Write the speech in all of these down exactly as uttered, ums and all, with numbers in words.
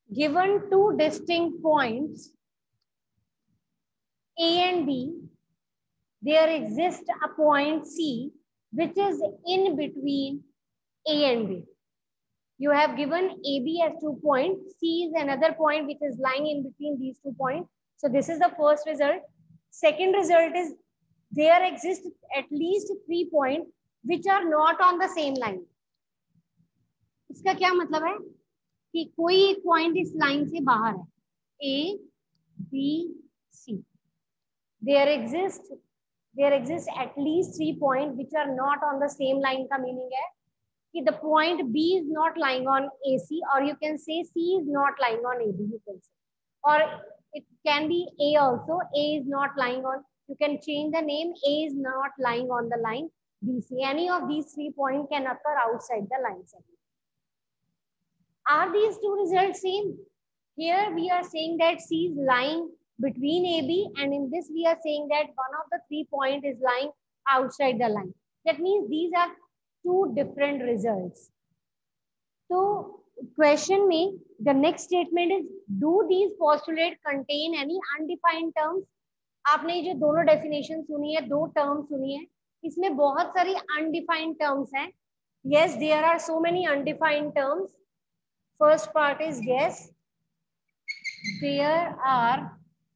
Given two distinct points A and B, there exists a point C which is in between A and B. You have given A B as two points. C is another point which is lying in between these two points. So this is the first result. Second result is there exist at least three points which are not on the same line. इसका क्या मतलब है कि कोई एक point इस line से बाहर है. A, B, C. There exists there exists at least three points which are not on the same line. का meaning है कि the point B is not lying on A C, or you can say C is not lying on A B. You can say, or it can be A also. A is not lying on. You can change the name. A is not lying on the line B C. Any of these three points can occur outside the line segment. Are these two results same? Here we are saying that C is lying between A B, and in this we are saying that one of the three points is lying outside the line. That means these are two different results. So question में the next statement is, do these postulates contain any undefined terms? आपने जो दोनों definition सुनी है, दो terms सुनी है, इसमें बहुत सारी undefined terms हैं. Yes, there are so many undefined terms. First part is yes, there are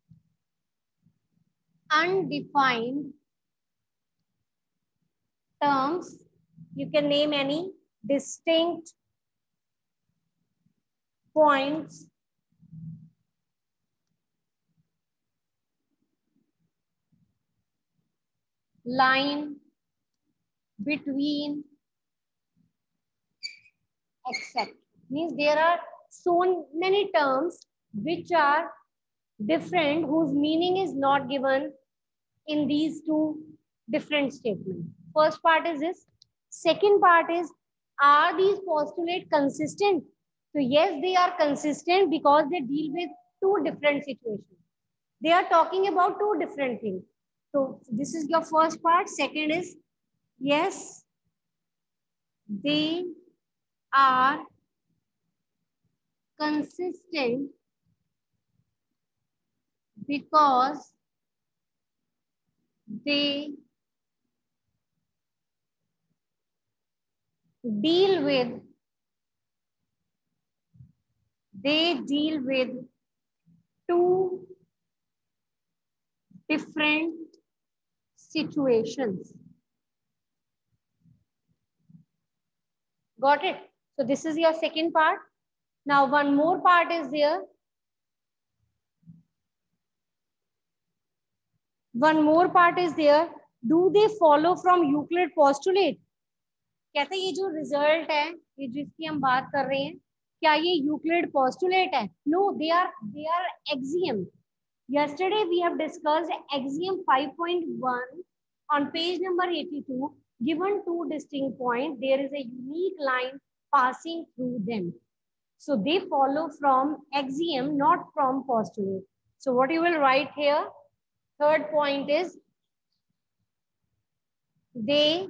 undefined terms. You can name any distinct points line between except. Means there are so many terms which are different, whose meaning is not given in these two different statements. First part is this. Second part is, are these postulates consistent? So yes, they are consistent because they deal with two different situations. They are talking about two different things. So this is your first part. Second is, yes, they are consistent because they deal with they deal with two different situations. Got it? So this is your second part. Now one more part is there. One more part is there. Do they follow from Euclid postulate? कहते हैं ये जो result है, ये जिसकी हम बात कर रहे हैं, क्या ये Euclid postulate है? No, they are they are axiom. Yesterday we have discussed axiom five point one on page number eighty-two. Given two distinct points, there is a unique line passing through them. So they follow from axiom, not from postulate. So what you will write here? Third point is, they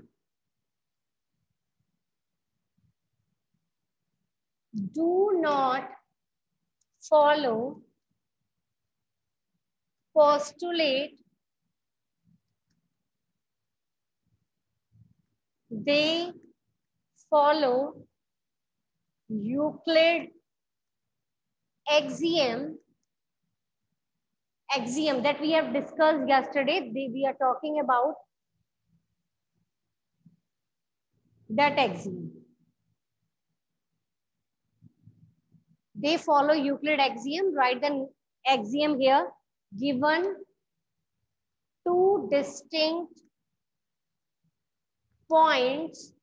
do not follow postulate. They follow Euclid axiom. Axiom that we have discussed yesterday. They, we are talking about that axiom. They follow Euclid axiom. Write the axiom here. Given two distinct points,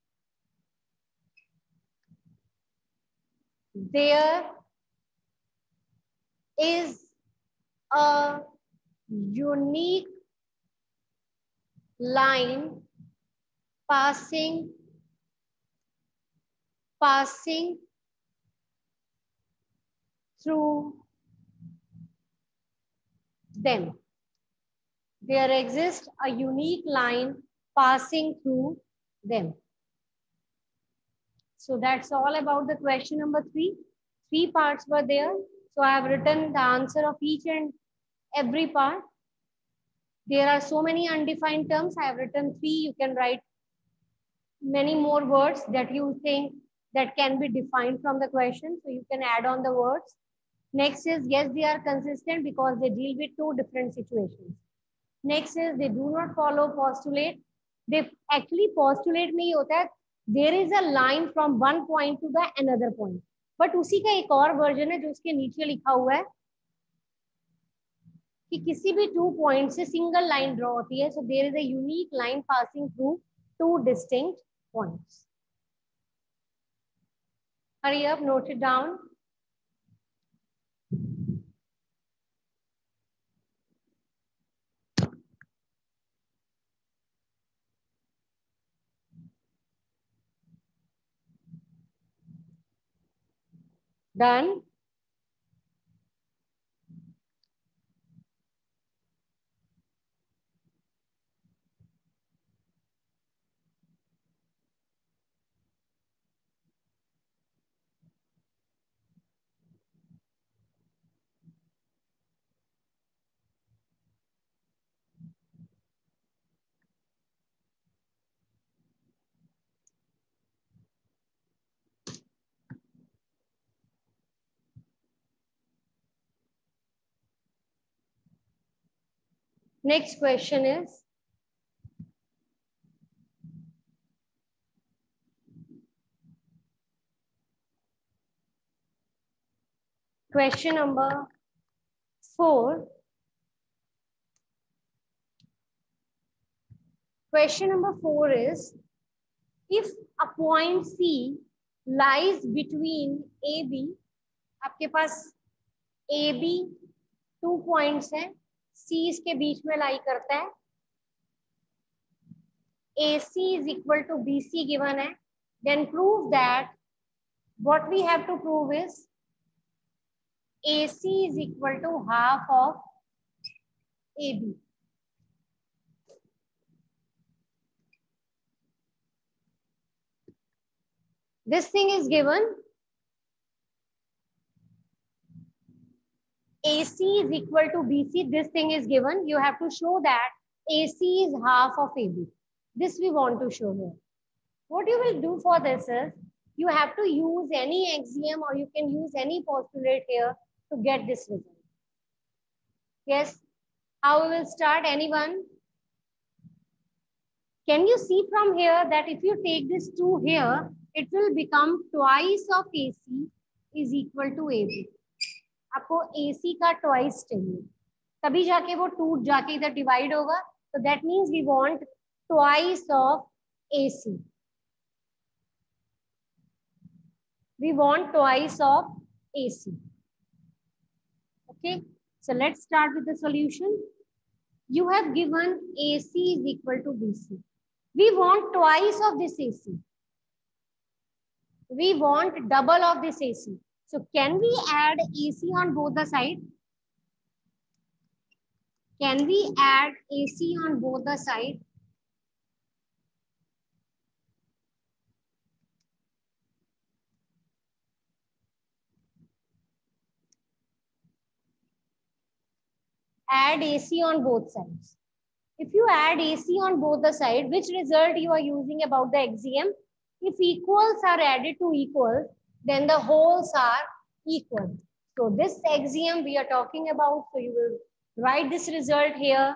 there is a unique line passing passing through them. There exists a unique line passing through them. So that's all about the question number three. Three parts were there. So I have written the answer of each and every part. There are so many undefined terms. I have written three. You can write many more words that you think that can be defined from the question. So you can add on the words. Next is, yes, they are consistent because they deal with two different situations. Next is, they do not follow postulate. They actually postulate में ये होता है, there is a line from one point to the another point. But उसी का एक और version है जो उसके नीचे लिखा हुआ है कि किसी भी two points से single line draw होती है. So there is a unique line passing through two distinct points. Hurry up, note it down. Done. Next question is, question number four. Question number four is, if a point C lies between A B, आपके पास A B two points हैं, C इसके बीच में लाई करता है, A C is equal to B C given है, then prove that what we have to prove is A C is equal to half of A B. This thing is given. A C is equal to B C. This thing is given. You have to show that A C is half of A B. This we want to show here. What you will do for this is, you have to use any axiom or you can use any postulate here to get this result. Yes. How we will start? Anyone? Can you see from here that if you take this two here, it will become twice of A C is equal to A B. आपको A C का twice चाहिए, तभी जाके वो टूट जाके इधर divide होगा. So that means we want twice of A C. We want twice of A C. Okay. So let's start with the solution. You have given A C is equal to B C. We want twice of this A C. We want double of this A C. So can we add A C on both the sides? Can we add A C on both the sides? Add A C on both sides. If you add A C on both the sides, which result you are using about the axiom? If equals are added to equals, then the wholes are equal. So this axiom we are talking about. So you will write this result here.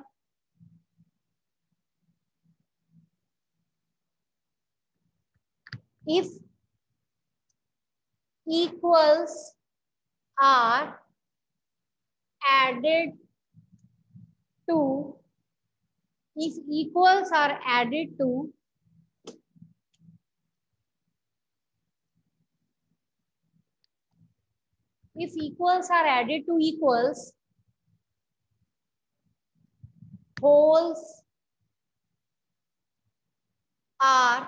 If equals are added to, if equals are added to If equals are added to equals, wholes are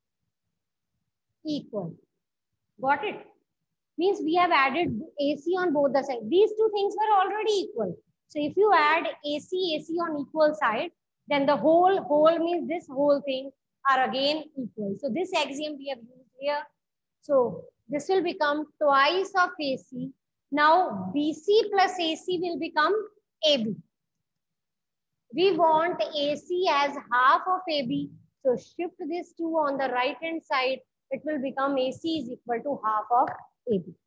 equal. Got it? Means we have added A C on both the sides. These two things were already equal. So if you add A C, A C on equal side, then the whole, whole means this whole thing are again equal. So this axiom we have used here. So This will become twice of A C. Now B C plus A C will become A B. We want A C as half of A B. So shift this two on the right hand side. It will become A C is equal to half of A B.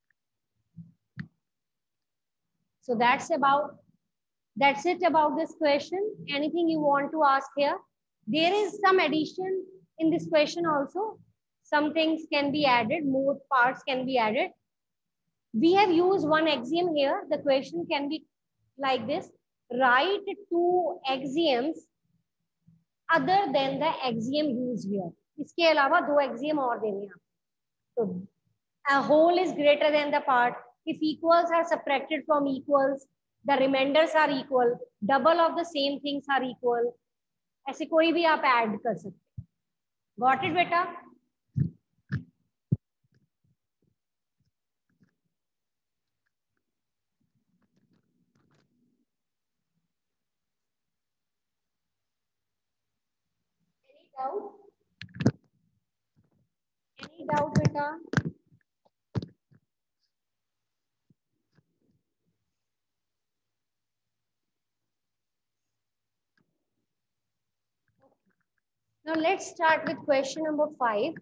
So that's about, that's it about this question. Anything you want to ask here? There is some addition in this question also. Some things can be added, more parts can be added. We have used one axiom here. The question can be like this. Write two axioms other than the axiom used here. इसके अलावा दो axiom और देने हैं. So a whole is greater than the part. If equals are subtracted from equals, the remainders are equal. Double of the same things are equal. ऐसे कोई भी आप add कर सकते. Got it, बेटा? Any doubt? Any doubt, बेटा? Now let's start with question number five.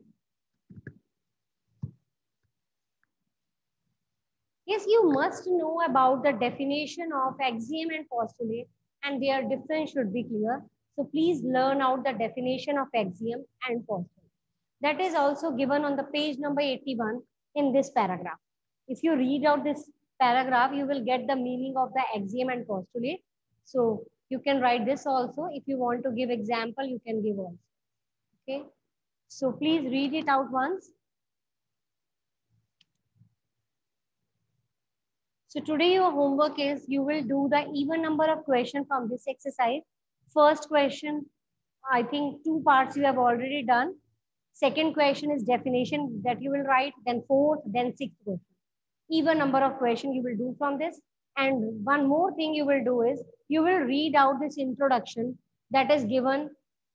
Yes, you must know about the definition of axiom and postulate, and their difference should be clear. So please learn out the definition of axiom and postulate. That is also given on the page number eighty-one in this paragraph. If you read out this paragraph, you will get the meaning of the axiom and postulate. So you can write this also. If you want to give example, you can give also. Okay. So please read it out once. So today your homework is you will do the even number of questions from this exercise. First question, I think two parts you have already done. Second question is definition that you will write. Then fourth, then sixth question. Even number of questions you will do from this. And one more thing you will do is you will read out this introduction that is given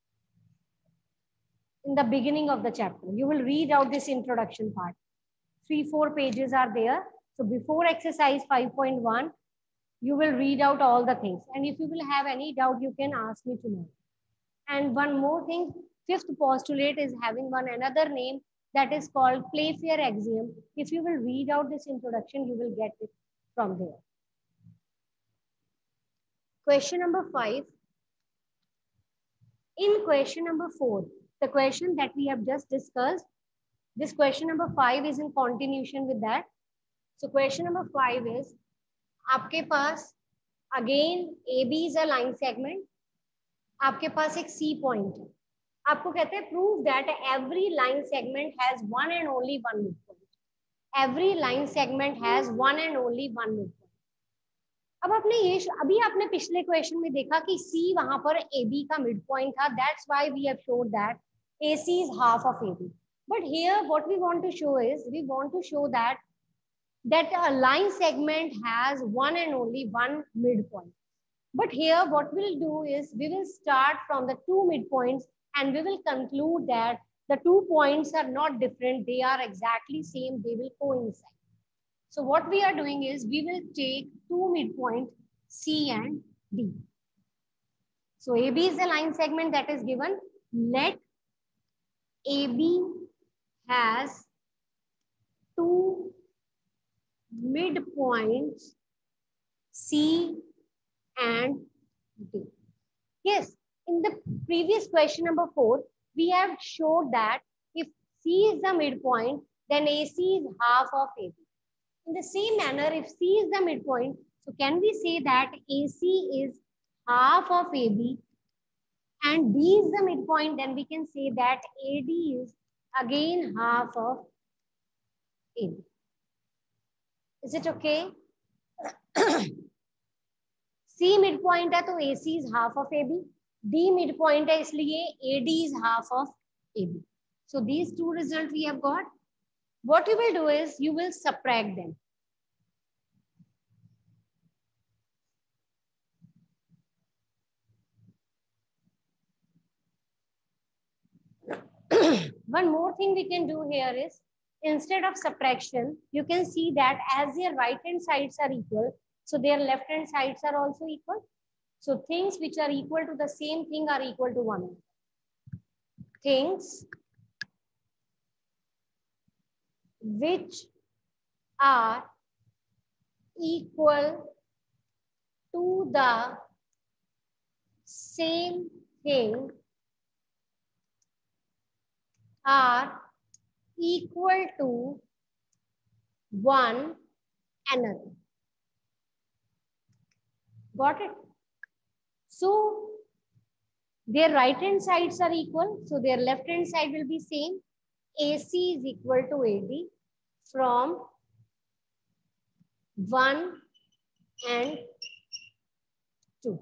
in the beginning of the chapter. You will read out this introduction part. Three, four pages are there. So before exercise five point one, you will read out all the things. And if you will have any doubt, you can ask me tomorrow. And one more thing, fifth postulate is having one another name that is called Playfair axiom. If you will read out this introduction, you will get it from there. Question number five. In question number four, the question that we have just discussed, this question number five is in continuation with that. So question number five is, आपके पास again A B is a line segment, आपके पास एक C point है. आपको कहते हैं prove that every line segment has one and only one midpoint. Every line segment has one and only one midpoint. अब आपने ये अभी आपने पिछले क्वेश्चन में देखा कि C वहां पर A B का midpoint था. That's why we have showed that A C is half of A B. But here what we want to show is we want to show that that a line segment has one and only one midpoint. But here what we'll do is we will start from the two midpoints and we will conclude that the two points are not different. They are exactly same. They will coincide. So what we are doing is we will take two midpoints C and D. So A B is the line segment that is given. Let A B has two midpoints C and D. Yes, in the previous question number four, we have showed that if C is the midpoint, then A C is half of A B. In the same manner, if C is the midpoint, so can we say that A C is half of A B and D is the midpoint, then we can say that A D is again half of A B. Is it okay? C midpoint है तो A C is half of A B. D midpoint है इसलिए A D is half of A B. So these two results we have got. What you will do is you will subtract them. One more thing we can do here is instead of subtraction, you can see that as their right hand sides are equal, so their left hand sides are also equal. So things which are equal to the same thing are equal to one. Things which are equal to the same thing are equal to one another. Got it? So their right hand sides are equal, so their left hand side will be same. A C is equal to A D from one and two.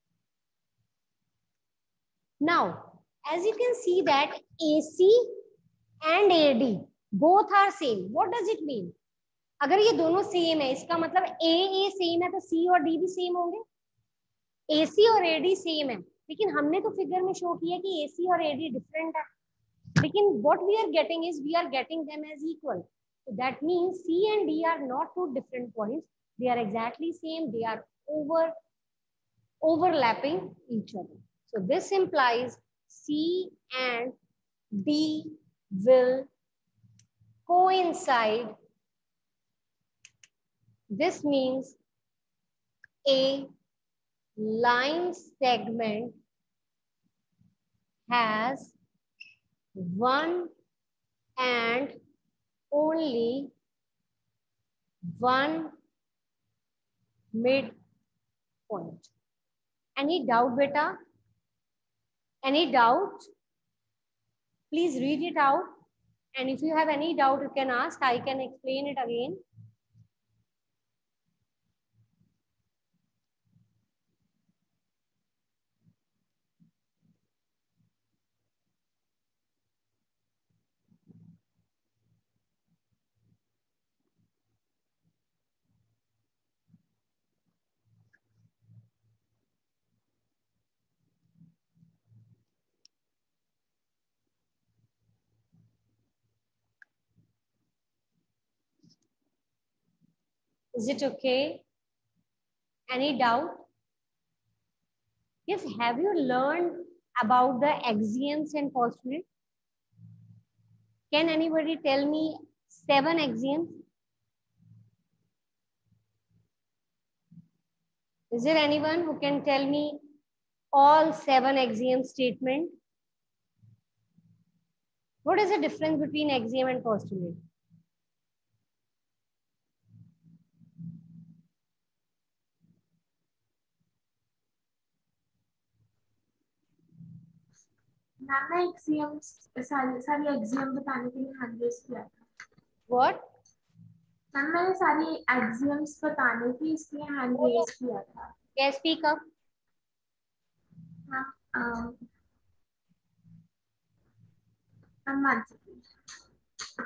Now, as you can see that A C and A D both are same. What does it mean? अगर ये दोनों same है, इसका मतलब A A same है तो C और D भी सेम होंगे. A C और A D सेम है, लेकिन हमने तो फिगर में शो किया कि A C और A D डिफरेंट है. लेकिन what we are getting is we are getting them as equal. So that means C and D are not two different points. They are exactly same. They are over overlapping each other. So this implies C and D will coincide. This means a line segment has one and only one midpoint. Any doubt, beta? Any doubt? Please read it out. And if you have any doubt, you can ask. I can explain it again. Is it okay? Any doubt? Yes, have you learned about the axioms and postulates? Can anybody tell me seven axioms? Is there anyone who can tell me all seven axiom statements? What is the difference between axiom and postulate? Ma'am मैं axioms sorry sorry axiom बताने के लिए hand raise किया था. What? Ma'am मैंने सारी axioms बताने की इसलिए हैंड रेज किया था. Can speak up? Ma'am ma'am one second.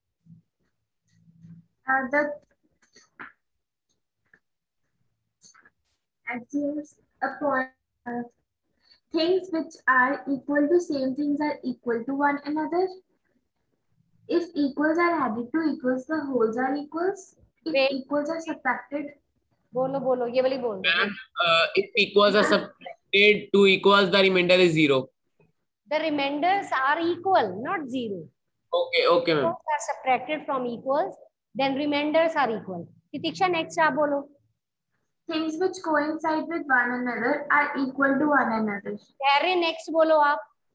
The axioms upon uh, things which are equal to same things are equal to one another. If equals are added to equals, the wholes are equals. If Wait. equals are subtracted. बोलो बोलो ये वाली बोल. Uh, if equals are subtracted to equals, the remainder is zero. The remainders are equal, not zero. Okay, okay, ma'am. Equals are subtracted from equals, then remainders are equal. Titiksha, next आप बोलो. Things which coincide with one another are equal to one another. Harry, next बोलो आप.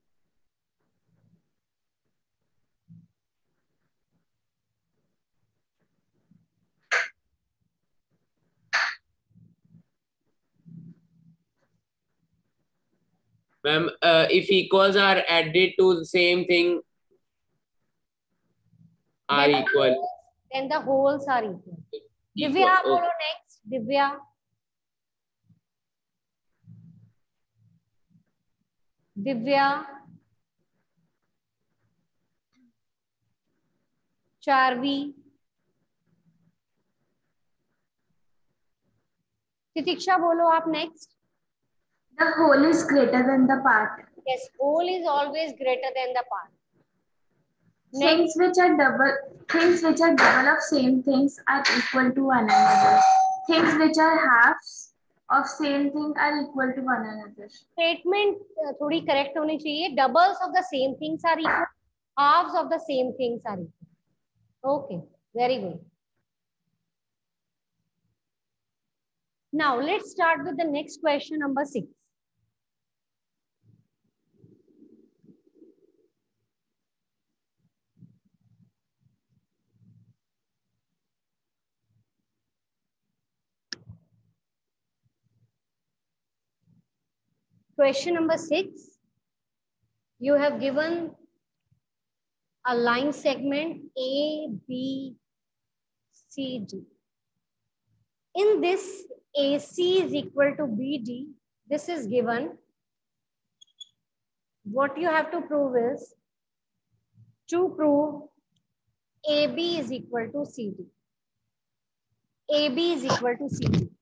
Ma'am, uh, if equals are added to the same thing are then equal. The wholes, then the wholes are equal. Equal. Divya, Okay. बोलो next. Divya. Divya. Charvi. Titiksha, बोलो आप next. The whole is greater than the part. Yes, whole is always greater than the part. Things which are double things which are double of same things are equal to one another. Things which are halves of same thing are equal to one another. Statement uh, थोड़ी correct होनी चाहिए. Doubles of the same things are equal. Halves of the same things are equal. Okay, very good. Now let's start with the next question, number six. Question number six. You have given a line segment A, B, C, D. In this, A C is equal to B D. This is given. What you have to prove is, to prove A B is equal to C D. A B is equal to C D.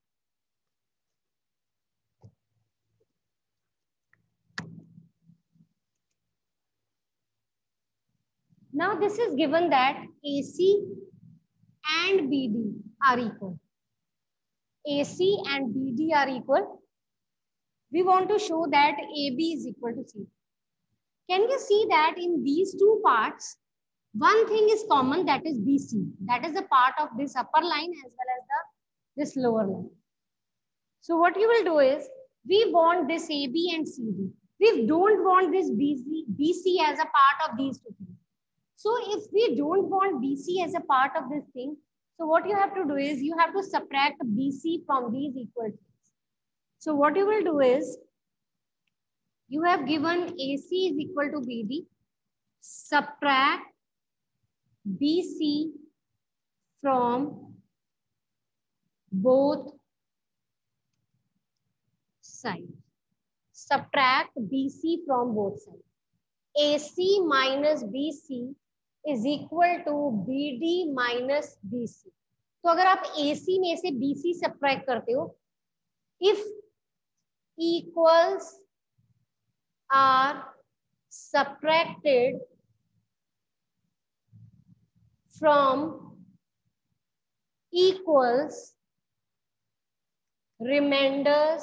Now this is given that A C and B D are equal. A C and B D are equal. We want to show that A B is equal to C D. Can you see that in these two parts, one thing is common, that is B C. That is a part of this upper line as well as the this lower line. So what you will do is, we want this A B and C D. We don't want this B C, B C as a part of these two things. So if we don't want B C as a part of this thing, so what you have to do is, you have to subtract B C from these equal things. So what you will do is, you have given A C is equal to B D, subtract B C from both sides. Subtract B C from both sides. A C minus B C is equal to B D minus B C. तो अगर आप A C में से B C subtract करते हो, if equals are subtracted from equals, remainders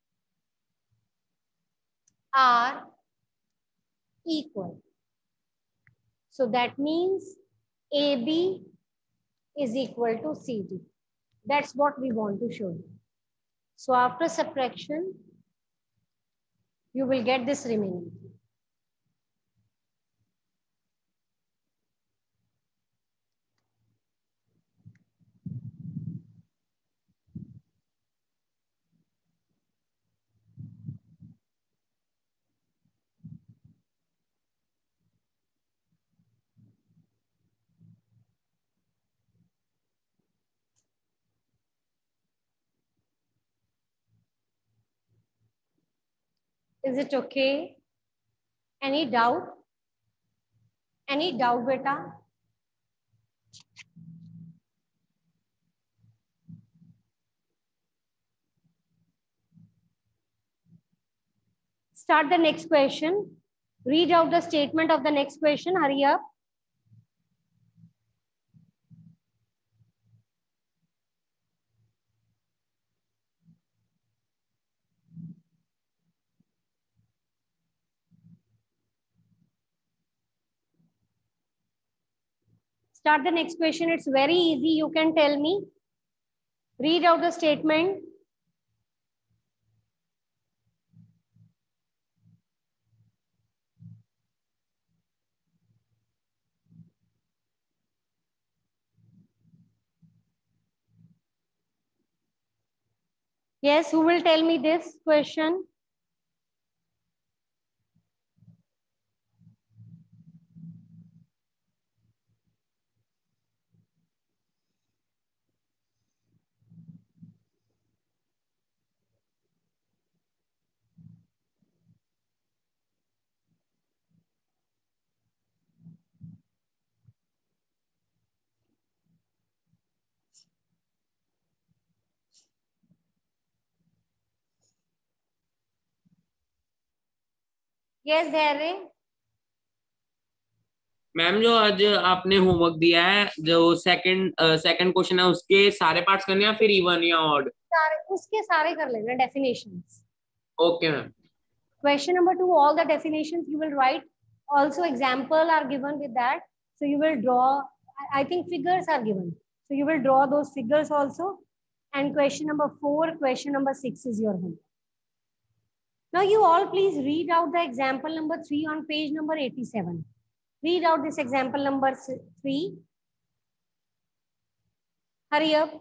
are equal. So that means A B is equal to C D. That's what we want to show you. So after subtraction, you will get this remaining. Is it okay? Any doubt? Any doubt, beta? Start the next question. Read out the statement of the next question. Hurry up. Start the next question. It's very easy. You can tell me. Read out the statement. Yes, who will tell me this question? Yes, Dharre. Ma'am जो आज आपने homework दिया है, जो second second question है, उसके सारे parts करने हैं फिर इवन या ऑड? सारे उसके सारे कर लेना definitions. Okay ma'am. Question number two, all the definitions you will write. Also example are given with that. So you will draw, I think figures are given. So you will draw those figures also. And question number four, question number six is your homework. Now you all please read out the example number three on page number eighty-seven. Read out this example number three. Hurry up.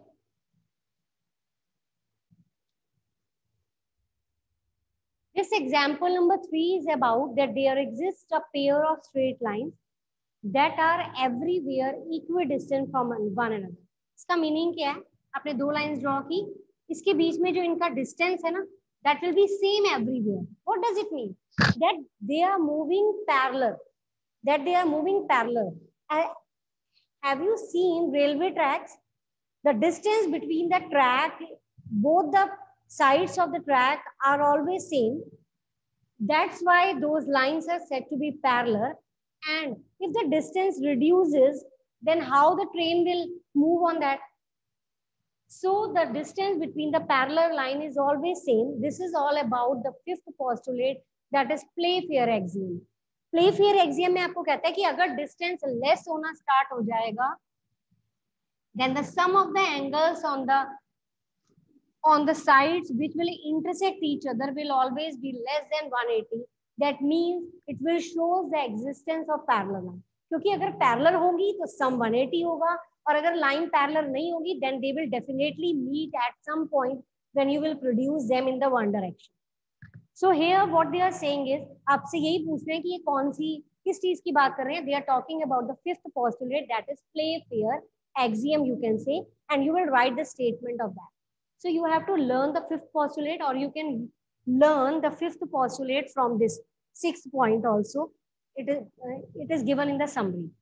This example number three is about that there exists a pair of straight lines that are everywhere equidistant from one another. इसका meaning क्या है? आपने दो lines draw की, इसके बीच में जो इनका डिस्टेंस है ना, that will be same everywhere. What does it mean? That they are moving parallel. That they are moving parallel. Uh, have you seen railway tracks? The distance between the track, both the sides of the track are always same. That's why those lines are said to be parallel. And if the distance reduces, then how the train will move on that? So the distance between the parallel line is always same. This is all about the fifth postulate, that is Playfair axiom. Playfair axiom में आपको कहता है कि अगर distance less होना start हो जाएगा, then the sum of the angles on the on the sides which will intersect each other will always be less than one eighty. That means it will show the existence of parallel line. क्योंकि अगर parallel होगी तो sum one eighty होगा, और अगर line parallel नहीं होगी then they will definitely meet at some point when you will produce them in the one direction. So here what they are saying is, आपसे यही पूछ रहे हैं कि ये कौन सी किस चीज की बात कर रहे हैं? They are talking about the fifth postulate, that is Playfair axiom you can say, and you will write the statement of that. So you have to learn the fifth postulate, or you can learn the fifth postulate from this sixth point also. It is, uh, it is given in the summary.